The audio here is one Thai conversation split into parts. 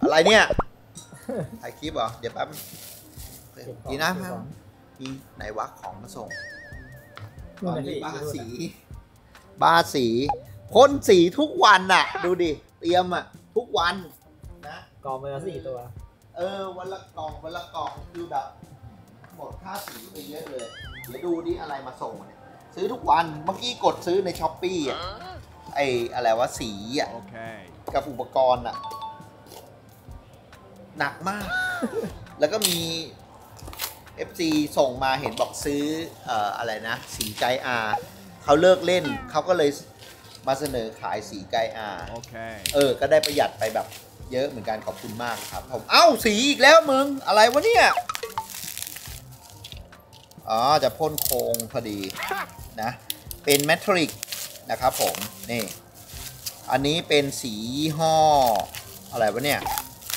อะไรเนี่ยถ่ายคลิปเหรอเดี๋ยวแป๊บดีนะมีไหนวะของมาส่งตอนนี้บ้าสีพ่นสีทุกวันน่ะดูดิเตรียมอ่ะทุกวันนะกองมาแล้ว4 ตัววันละกล่องคือแบบหมดค่าสีไปเยอะเลยเดี๋ยวดูดิอะไรมาส่งเนี่ยซื้อทุกวันเมื่อกี้กดซื้อในช้อปปี้อ่ะไออะไรวะสีอ่ะกับอุปกรณ์อ่ะหนักมาก แล้วก็มี FC ส่งมาเห็นบอกซื้ออะไรนะสีไกอาเขาเลิกเล่นเขาก็เลยมาเสนอขายสีไกอาก็ได้ประหยัดไปแบบเยอะเหมือนกันขอบคุณมากครับผมเอ้าสีอีกแล้วมึงอะไรวะเนี่ยจะพ่นโครงพอดีนะเป็นแมทริกนะครับผมนี่อันนี้เป็นสียี่ห้ออะไรวะเนี่ย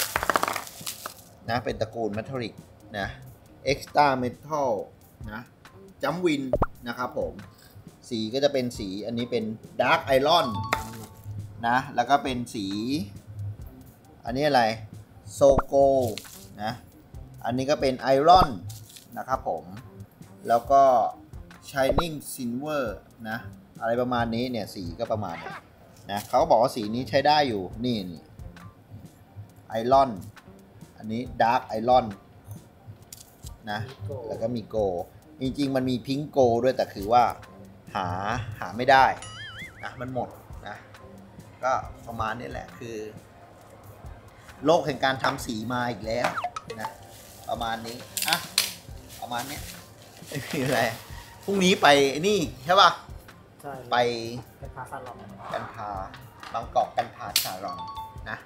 นะเป็นตระกูลแมทริกนะเอ็กซ์ตร้าเมทัลนะจัมวินนะครับผมสีก็จะเป็นสีอันนี้เป็นดาร์กไอรอนนะแล้วก็เป็นสีอันนี้อะไรโซโกนะอันนี้ก็เป็นไอรอนนะครับผมแล้วก็ Shining Silver นะอะไรประมาณนี้เนี่ยสีก็ประมาณนี้นะเขาก็บอกว่าสีนี้ใช้ได้อยู่นี่ไอรอนอันนี้ดาร์กไอรอนนะแล้วก็มีโกจริงๆมันมีพิงโกด้วยแต่คือว่าหาไม่ได้นะมันหมดนะก็ประมาณนี้แหละคือโลกแห่งการทำสีมาอีกแล้วนะประมาณนี้ประมาณนี้ไม่มีอะไรพรุ่งนี้ไปนี่ใช่ป่ะใช่ไปกันพาซาลอนบางกอกกันพาซาลอนนะ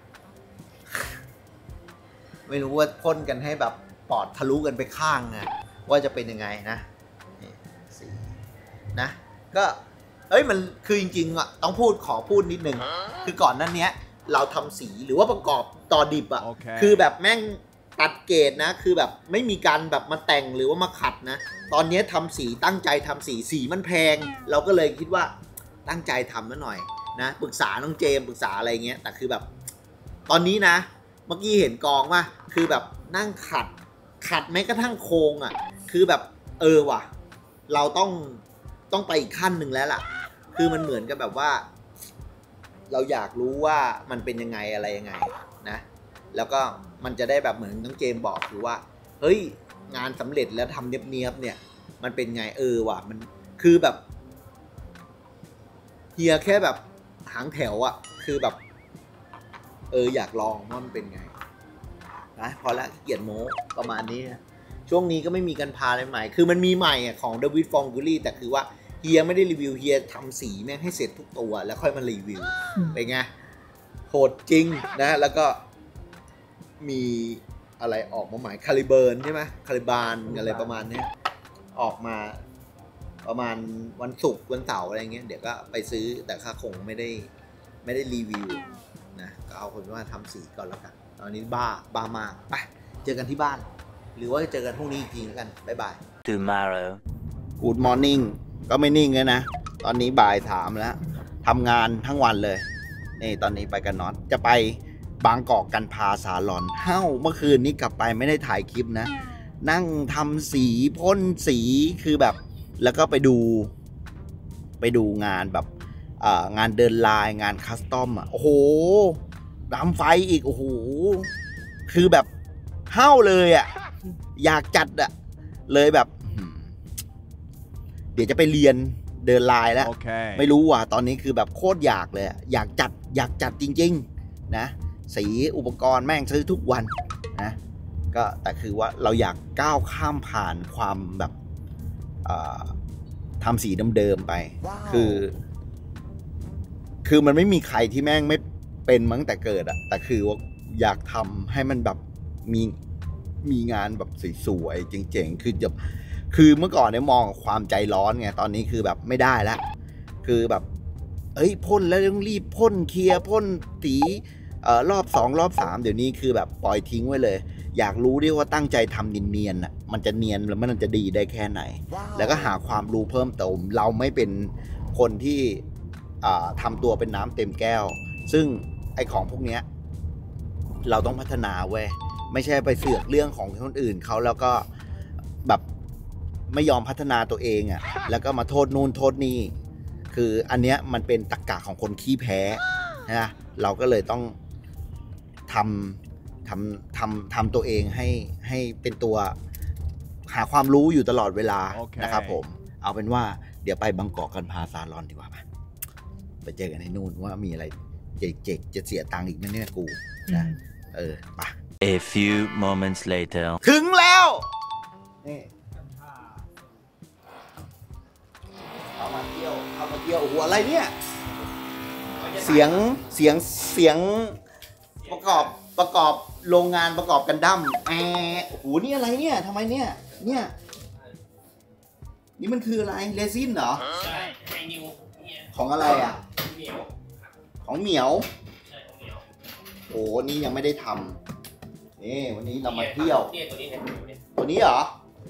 ไม่รู้ว่าพ่นกันให้แบบปอดทะลุกันไปข้างนะว่าจะเป็นยังไงนะสีนะก็มันคือจริงๆอ่ะต้องขอพูดนิดนึงคือก่อนนั้นเนี้ยเราทำสีหรือว่าประกอบต่อดิบอ่ะคือแบบแม่งตัดเกรดนะคือแบบไม่มีการแบบมาแต่งหรือว่ามาขัดนะตอนนี้ทำสีตั้งใจทำสีมันแพงเราก็เลยคิดว่าตั้งใจทำมาหน่อยนะปรึกษาน้องเจมปรึกษาอะไรเงี้ยแต่คือแบบตอนนี้นะเมื่อกี้เห็นกองว่าคือแบบนั่งขัดแม้กระทั่งโครงอ่ะคือแบบว่ะเราต้องไปอีกขั้นหนึ่งแล้วล่ะคือมันเหมือนกับแบบว่าเราอยากรู้ว่ามันเป็นยังไงอะไรยังไงนะแล้วก็มันจะได้แบบเหมือนน้องเจมบอกคือว่าเฮ้ยงานสำเร็จแล้วทำเนียบๆเนี่ยมันเป็นไงว่ะมันคือแบบเฮียแค่แบบหางแถวอ่ะคือแบบอยากลองว่ามันเป็นไงนะพอละเกียรติโม้ประมาณนี้นะช่วงนี้ก็ไม่มีกันพาอะไรใหม่คือมันมีใหม่ของเดวิดฟองกูรี่แต่คือว่าเฮียไม่ได้รีวิวเฮียทำสีแม่งให้เสร็จทุกตัวแล้วค่อยมารีวิวเป็นไงโหดจริงนะแล้วก็มีอะไรออกมาใหม่คาลิเบิร์นใช่ไหมคาลิบานอะไรประมาณนี้ออกมาประมาณวันศุกร์วันเสาร์อะไรเงี้ยเดี๋ยวก็ไปซื้อแต่ค่าคงไม่ได้รีวิวนะก็เอาคนว่าทำสีก่อนแล้วกันตอนนี้บ้ามากไปเจอกันที่บ้านหรือว่าเจอกันพรุ่งนี้อีกทีแล้วกันบ๊ายบาย tomorrow good morning ก็ไม่นิ่งเลยนะตอนนี้บ่าย3แล้วทำงานทั้งวันเลยนี่ตอนนี้ไปกันน็อตจะไปบางกอกกันพาซาลอนเมื่อคืนนี้กลับไปไม่ได้ถ่ายคลิปนะนั่งทำสีพ่นสีคือแบบแล้วก็ไปดูงานแบบงานเดินลายงานคัสตอมโอ้โหดำไฟอีกโอ้โหคือแบบเลยอยากจัดเลยแบบเดี๋ยวจะไปเรียนเดินลายแล้ว ไม่รู้ว่ะตอนนี้คือแบบโคตรอยากเลยอยากจัดจริงๆนะสีอุปกรณ์แม่งซื้อทุกวันนะก็แต่คือว่าเราอยากก้าวข้ามผ่านความแบบทำสีเดิมๆไป คือมันไม่มีใครที่แม่งไม่เป็นมั้งแต่เกิดแต่คือว่าอยากทำให้มันแบบมีงานแบบสวยๆเจ๋งๆคือเมื่อก่อนเนี่ยมองความใจร้อนไงตอนนี้คือแบบไม่ได้แล้วคือแบบพ่นแล้วต้องรีบพ่นเคลียร์พ่นสีรอบ2รอบ3เดี๋ยวนี้คือแบบปล่อยทิ้งไว้เลยอยากรู้ด้วยว่าตั้งใจทำเนียนๆมันจะเนียนแล้วมันจะดีได้แค่ไหน แล้วก็หาความรู้เพิ่มเติมเราไม่เป็นคนที่ทำตัวเป็นน้ำเต็มแก้วซึ่งไอ้ของพวกเนี้ยเราต้องพัฒนาเว้ยไม่ใช่ไปเสือกเรื่องของคนอื่นเขาแล้วก็แบบไม่ยอมพัฒนาตัวเองอ่ะแล้วก็มาโทษนู่นโทษนี่คืออันเนี้ยมันเป็นตรรกะของคนขี้แพ้นะเราก็เลยต้องทำตัวเองให้เป็นตัวหาความรู้อยู่ตลอดเวลา นะครับผมเอาเป็นว่าเดี๋ยวไปบางกอกกันพาซาลอนดีกว่าไปเจอกันในนู่นว่ามีอะไรเจ๋งๆจะเสียตังค์อีกไหมเนี่ยกูนะไป A few moments later ถึงแล้วนี่เอามาเที่ยวโอ้โหอะไรเนี่ยเสียงประกอบโรงงานประกอบกันดั้มโอ้โหนี่อะไรเนี่ยทำไมเนี่ยนี่มันคืออะไรเรซินเหรอใช่ไฮนิวของอะไรอ่ะเหมียวของเหมียวใช่ของเหมียวโอ้นี่ยังไม่ได้ทำนี่วันนี้เรามาเที่ยวตัวนี้เนี่ยตัวนี้เหรอ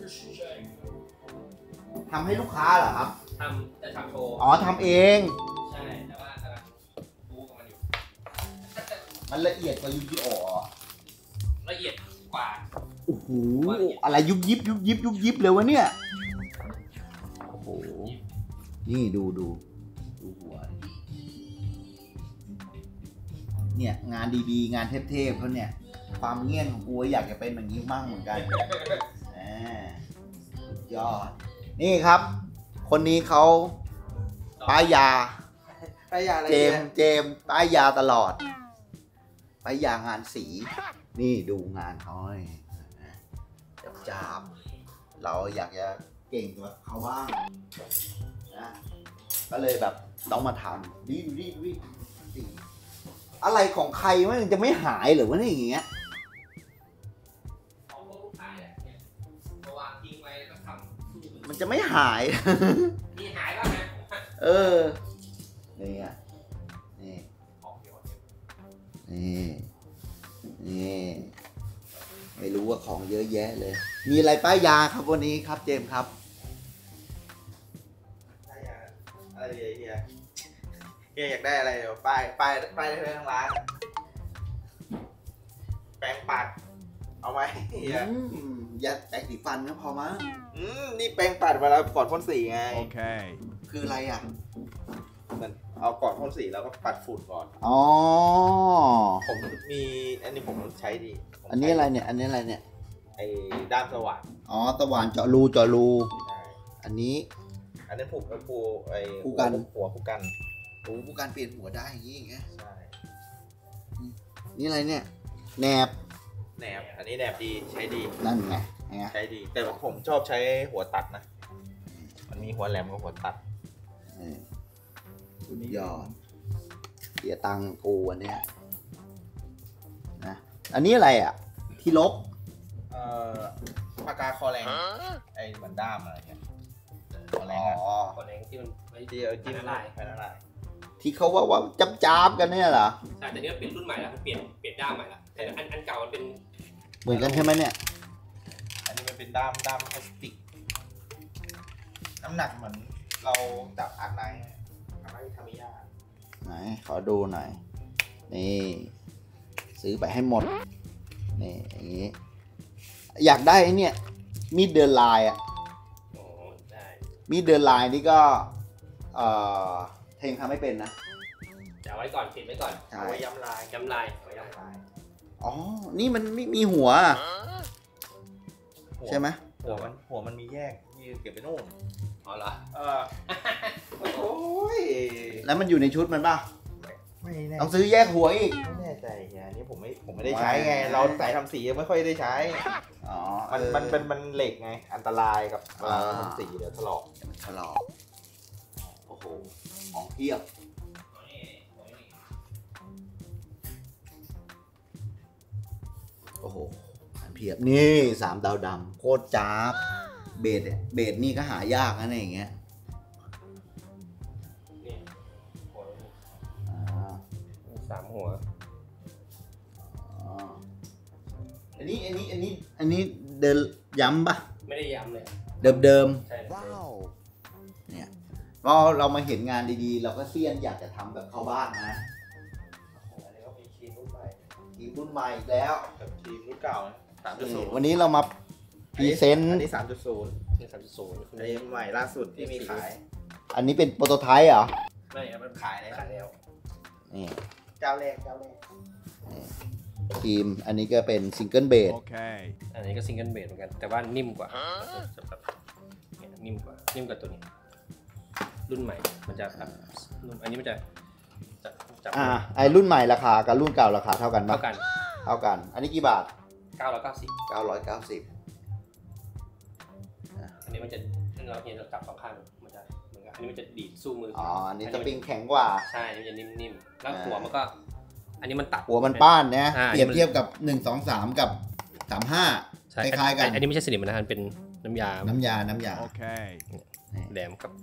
ทำให้ลูกค้าเหรอครับแต่ทำโชว์ทำเองใช่แต่ว่ากำลังดูกับมันอยู่มันละเอียดกว่ายูกิโอละเอียดกว่าโอ้โหอะไรยุบยิบเลยวะเนี่ยโอ้โหนี่ดูหัวเนี่ยงานดีๆงานเทพๆเขาเนี่ยความเงี้ยนของกูอยากจะเป็นแบบนี้มั่งเหมือนกันสุดยอดนี่ครับคนนี้เขาป้ายยาอะไรเจมป้ายยาตลอดป้ายยางานสีนี่ดูงานเขาจับเราอยากจะเก่งแบบเขาบ้างนะก็เลยแบบต้องมาทำดูอะไรของใครมันจะไม่หายหรือว่าอย่างเงี้ยมันจะไม่หายมีหายบ้างไหมนี่ไม่รู้ว่าของเยอะแยะเลยมีอะไรป้ายยาครับวันนี้ครับเจมส์ครับป้ายยาอะไรเฮียอยากได้อะไรเดี๋ยวป้ายได้ทั้งร้านแปรงปัดเอาไหมอย่าแปรงสีฟันก็พอมั้งนี่แปรงปัดเวลาก่อนพ่นสีไงโอเคคืออะไรอ่ะมันเอาก่อนพ่นสีแล้วก็ปัดฝุ่นก่อนผมมีอันนี้ผมใช้ดีอันนี้อะไรเนี่ยไอ้ด้ามสว่านสว่านเจาะรูอันนี้ผูกไอ้ผูกกันหัวผูกกันผูกกันเปลี่ยนหัวได้อย่างงี้ไงใช่นี่อะไรเนี่ยแหนบอันนี้แหนบดีใช้ดีนั่นไงใช้ดีแต่ผมชอบใช้หัวตัดนะมันมีหัวแหลมกับหัวตัดสุดยอดเสียตังกูอันเนี้ยนะอันนี้อะไรอ่ะที่ลบปากกาคอแรงไอ้เหมือนด้ามอะไรเงี้ยคอแรงที่มันไม่เดียวจิ้มละลายที่เขาว่าจับกันเนี่ยเหรอใช่แต่นี่เปลี่ยนรุ่นใหม่แล้วเปลี่ยนด้ามใหม่แล้วแต่อันเก่ามันเป็นเหมือนกันใช่ไหมเนี่ยอันนี้มันเป็นด้ามพลาสติกน้ำหนักเหมือนเราจับอาร์ไนท์ทามิยาไหนขอดูหน่อยนี่ซื้อไปให้หมดนี่อย่างนี้อยากได้เนี่ยมีดเดินลายอ่ะมีดเดินลายนี่ก็เทงทำไม่เป็นนะจะไว้ก่อนปิดไว้ก่อนเอาไว้ย้ำลายนี่มันไม่มีหัวใช่ไหมหัวมันมีแยกนี่เก็บไปนู่นเหรอโอ้ยแล้วมันอยู่ในชุดมันป่ะไม่แน่ต้องซื้อแยกหัวอีกไม่แน่ใจอันนี้ผมไม่ได้ใช้ไงเราใส่ทำสีไม่ค่อยได้ใช้มันเหล็กไงอันตรายกับทำสีเดี๋ยวถลอกโอ้โหของเพียบโอ้โหเพียบนี่3 ดาวดำโคตรจ้าบเบสนี่ก็หายากนะอย่างเงี้ย 3 หัวอันนี้เดินย้ำปะไม่ได้ย้ำเลยเดิมว้าวเนี่ยก็เรามาเห็นงานดีๆเราก็เซียนอยากจะทำแบบเขาบ้างนะอันนี้ก็มีครีมรุ่นรุ่นใหม่อีกแล้วกับทีมรุ่นเก่านะ3.0 วันนี้เรามาพรีเซนต์อันนี้ 3.0 นี่3.0 อันนี้ใหม่ล่าสุดที่มีขายอันนี้เป็นโปรโตไทป์เหรอไม่ครับมันขายแล้วขายแล้วนี่เจ้าแรกทีมอันนี้ก็เป็นซิงเกิลเบส Okay. อันนี้ก็ซิงเกิลเบสเหมือนกันแต่ว่านิ่มกว่าจะแบบเนี่ยนิ่มกว่าตัวนี้ รุ่นใหม่มันจะแบบนุ่มอันนี้มันจะจับไอรุ่นใหม่ราคากับรุ่นเก่าราคาเท่ากันปะเท่ากันเท่ากัน อันนี้กี่บาท 990 990 อันนี้มันจะเราเห็นเราจับสองข้างมันจะเหมือนกันอันนี้มันจะดีดสู้มืออ๋อ อันนี้สปริงแข็งกว่าใช่อันนี้มันจะนิ่มๆแล้วหัวมันก็ อันนี้มันตัดหัวมันป้านนะอ่าเปรียบเทียบกับ 123 กับ 35 ใช่คล้ายๆกันอันนี้ไม่ใช่สนิมนะมันเป็นน้ำยาน้ำยา Okay. แหลมกับ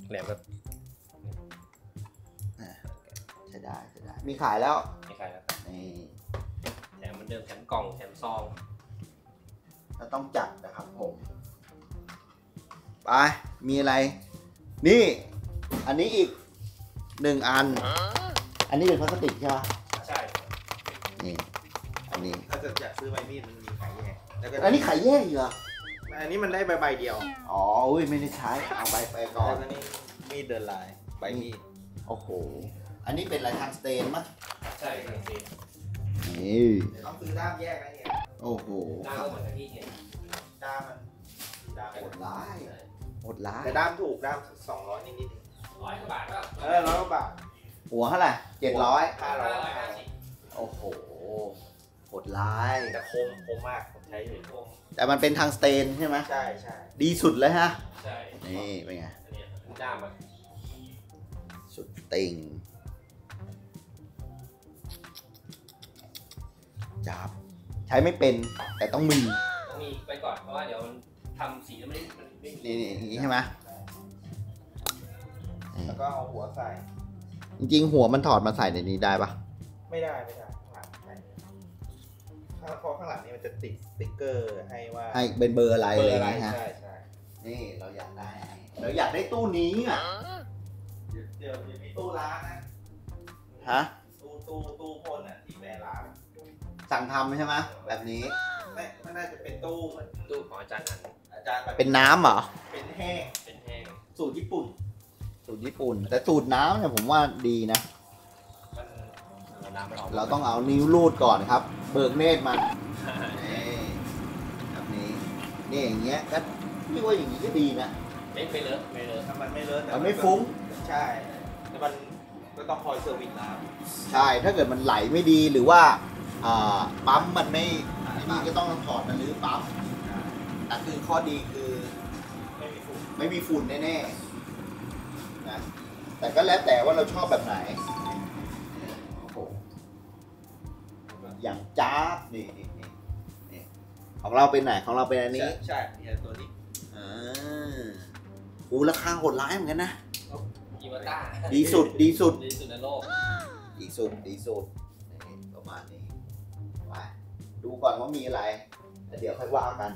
ใช้ได้ มีขายแล้วไม่ใช่แล้วครับนี่แถมเหมือนเดิมแถมกล่องแถมซองเราต้องจัดนะครับผม ไป มีอะไร นี่ อันนี้อีก 1 อัน อันนี้เป็นพลาสติกใช่ปะใช่นี่ อันนี้ถ้าจะอยากซื้อใบมีดมันมีขายแยกแล้วก็อันนี้ขายแยกอีกเหรออันนี้มันได้ใบเดียวอ๋อ อุ้ย ไม่ได้ใช้ เอาไปก่อนแล้วก็นี่มีดเดินลายใบมีดโอ้โห อันนี้เป็นอะไรทางสเตนมั้ยใช่ครับพี่นี่ต้องซื้อด้ามแยกนะเนี่ยโอ้โหด้ามก็เหมือนกับที่เห็นด้ามมันด้ามโหดร้ายโหดร้ายแต่ด้ามถูกด้าม200นิด 100 กว่าบาทก็ๆ100 กว่าบาทหัวเท่าไหร่700 550 โอ้โห โหดร้ายแต่คมมากผมใช้อยู่แต่มันเป็นทางสเตนใช่ไหมใช่ดีสุดเลยฮะใช่นี่เป็นไงอันนี้ด้ามอ่ะสุดติงจับ ใช้ไม่เป็น แต่ต้องมีต้องมีไปก่อนเพราะว่าเดี๋ยวมันทำสีแล้วมันไม่นี่อย่างนี้ใช่ไหมแล้วก็เอาหัวใส่จริงๆ หัวมันถอดมาใส่ในนี้ได้ปะไม่ได้ข้างหลังใช่เพราะข้างหลังนี่มันจะติดสติ๊กเกอร์ให้ว่าให้เป็นเบอร์อะไรเบออะไรร์อะไรอย่างเงี้ยฮะใช่นี่เราอยากได้ เราอยากได้ตู้นี้อ่ะเดี๋ยวมีตู้ร้านนะฮะตู้พ่นอ่ะที่แบรนด์ร้านสั่งทำใช่ไหมแบบนี้ไม่น่าจะเป็นตู้เหมือนตู้ของอาจารย์อันอาจารย์แบบเป็นน้ำเหรอเป็นแห้งเป็นแห้งสูตรญี่ปุ่นสูตรญี่ปุ่น แต่สูตรน้ำเนี่ยผมว่าดีนะมันน้ำมันออกเราต้องเอานิ้วรูดก่อนครับ เบิกเนตรมันนี่แบบนี้นี่อย่างเงี้ยก็เรียกว่าอย่างนี้ก็ดีนะไม่เลอะถ้ามันไม่เลอะแต่มันไม่ฟุ้งใช่แต่มันก็ต้องคอยเซอร์วิสน้ใช่ถ้าเกิดมันไหลไม่ดีหรือว่าปั๊มมันไม่นี่ก็ต้องถอดมาลื้อปั๊มแต่คือข้อดีคือำไม่มีฝุ่นไม่มีฝุ่นแน่ๆนะแต่ก็แล้วแต่ว่าเราชอบแบบไหนโอ้โหอย่างจ้าบนี่ของเราเป็นไหนของเราเป็นอันนี้ใช่มีตัวนี้ราคาโหดร้ายเหมือนกันนะอีวาต้าดีสุดดีสุดในโลกดีสุดนี่ประมาณนี้ไปดูก่อนว่ามีอะไรแล้วเดี๋ยวค่อยว่ากัน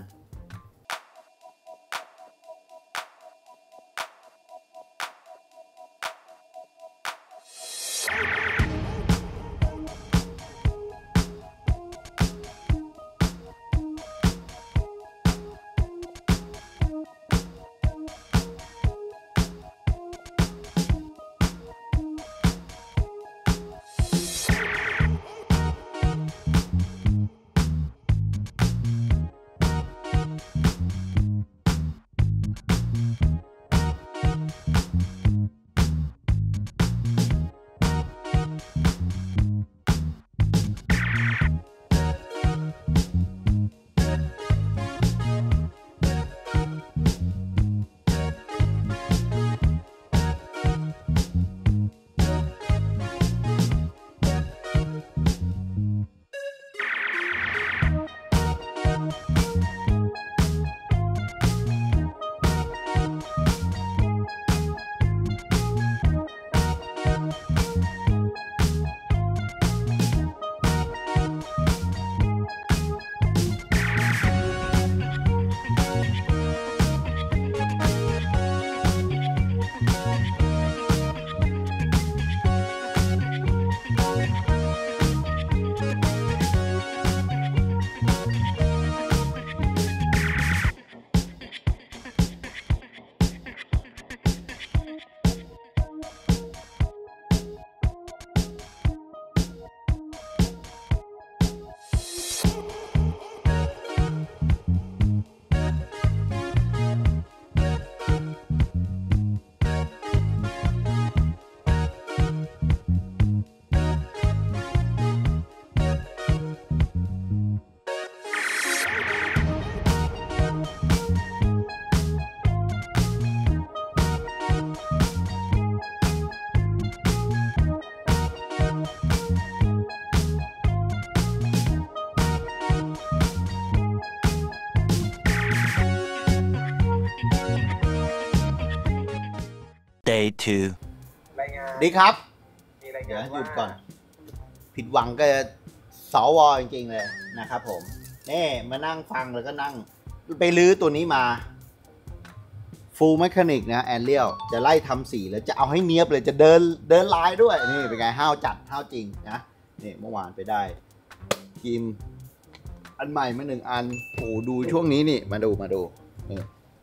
Day 2. รายงานดีครับมีรายเดี๋ยงาวน หยุว่าดก่อน ผิดหวังก็สวจริงๆเลยนะครับผมนี่มานั่งฟังแล้วก็นั่งไปลื้อตัวนี้มา Full Mechanic นะแอนเรียลจะไล่ทำสีแล้วจะเอาให้เนียบเลยจะเดินลายด้วย นี่เป็นไงห้าวจัดห้าวจริงนะนี่เมื่อวานไปได้กิมอันใหม่มา1 อันโอ้ดูช่วงนี้นี่มาดูนี่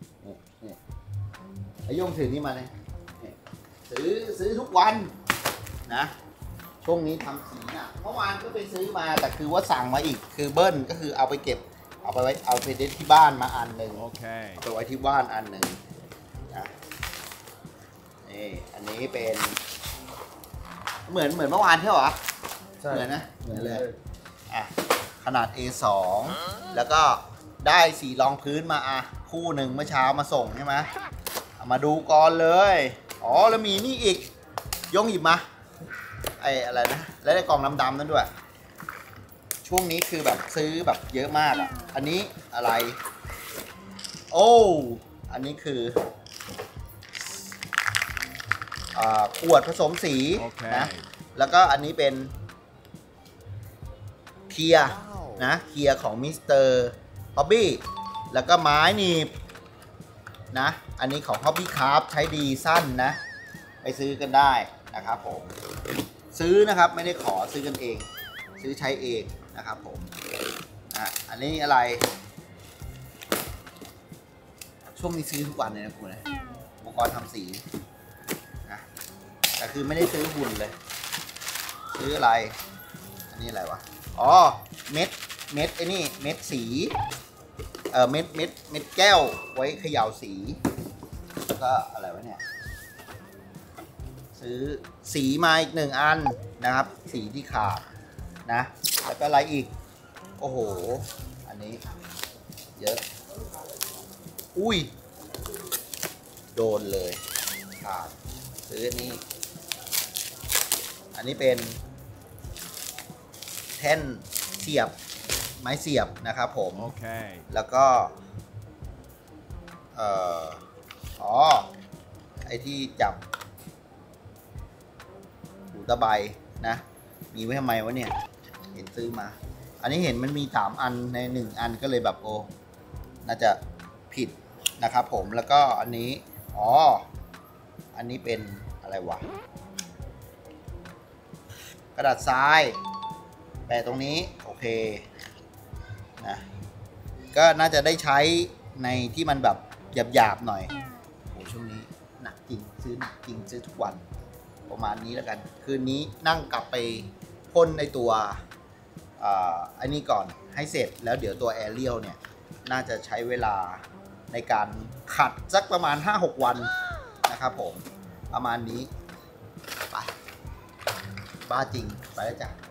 ไอ้โยงถือนี่มาเลยนี่ซื้อทุกวันนะช่วงนี้ทำสีน่ะเมื่อวานก็ไปซื้อมาแต่คือว่าสั่งมาอีกคือเบิ้ลก็คือเอาไปเก็บเอาไปที่บ้านมาอันหนึ่ง Okay. เอาไปไว้ที่บ้านอันหนึ่งนะนี่อันนี้เป็นเหมือนเมื่อวานใช่เหรอใช่เหมือนนะเหมือนเลยอ่ะขนาด A2 แล้วก็ได้สีรองพื้นมาอ่ะคู่หนึ่งเมื่อเช้ามาส่งใช่ไหมเอามาดูก่อนเลยอ๋อแล้วมีนี่อีกยงหยิบมาไอ้อะไรนะแล้วได้กล่องดำๆนั่นด้วยช่วงนี้คือแบบซื้อแบบเยอะมากอ่ะอันนี้อะไรโอ้อันนี้คือขวดผสมสีนะแล้วก็อันนี้เป็นเคลียร์นะเคลียร์ของมิสเตอร์ฮอบบี้แล้วก็ไม้หนีบนะอันนี้ของ Hobby Craft ใช้ดีสั้นนะไปซื้อกันได้นะครับผมซื้อนะครับไม่ได้ขอซื้อกันเองซื้อใช้เองนะครับผมอันนี้อะไรช่วงนี้ซื้อทุกวันเลยนะคุณนะอุปกรณ์ทำสีนะแต่คือไม่ได้ซื้อหุ่นเลยซื้ออะไรอันนี้อะไรวะอ๋อเม็ดไอ้นี่เม็ดสีเม็ดแก้วไว้เขย่าสีแล้วก็อะไรวะเนี่ยซื้อสีมาอีก1 อันนะครับสีที่ขาดนะแล้วก็อะไรอีกโอ้โหอันนี้เยอะอุ้ยโดนเลยขาดซื้ออันนี้เป็นแท่นเสียบไม้เสียบนะครับผม Okay. แล้วก็ไอ้ที่จับหูตะไบนะมีไว้ทำไมวะเนี่ยเห็นซื้อมาอันนี้เห็นมันมี3 อันใน1 อันก็เลยแบบโอ้น่าจะผิดนะครับผมแล้วก็อันนี้อันนี้เป็นอะไรวะกระดาษทรายแปะตรงนี้โอเคนะก็น่าจะได้ใช้ในที่มันแบบหยาบๆหน่อยโอ้ช่วงนี้หนักจริงซื้อหนักจริงซื้อทุกวันประมาณนี้แล้วกันคืนนี้นั่งกลับไปพ่นในตัวอันนี้ก่อนให้เสร็จแล้วเดี๋ยวตัวแอเรียลเนี่ยน่าจะใช้เวลาในการขัดสักประมาณ 5-6 วันนะครับผมประมาณนี้ไปบ้าจริงไปแล้วจ้ะ